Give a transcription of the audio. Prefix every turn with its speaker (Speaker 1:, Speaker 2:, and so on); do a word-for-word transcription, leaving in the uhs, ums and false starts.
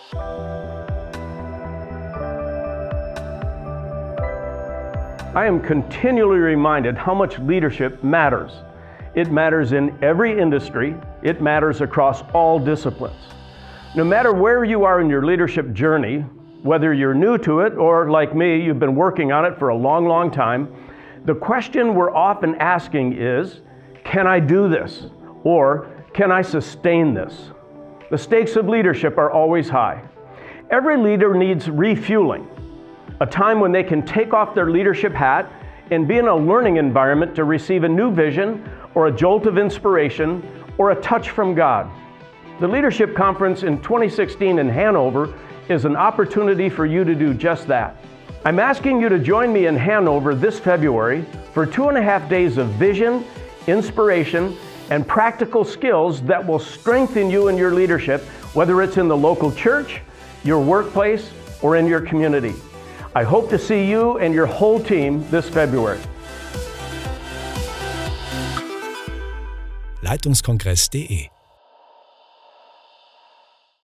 Speaker 1: I am continually reminded how much leadership matters. It matters in every industry. It matters across all disciplines. No matter where you are in your leadership journey, whether you're new to it or like me, you've been working on it for a long, long time, the question we're often asking is, can I do this? Or can I sustain this? The stakes of leadership are always high. Every leader needs refueling, a time when they can take off their leadership hat and be in a learning environment to receive a new vision or a jolt of inspiration or a touch from God. The Leadership Conference in twenty sixteen in Hanover is an opportunity for you to do just that. I'm asking you to join me in Hanover this February for two and a half days of vision, inspiration, and practical skills that will strengthen you in your leadership, whether it's in the local church, your workplace, or in your community. I hope to see you and your whole team this February.
Speaker 2: Leitungskongress punkt de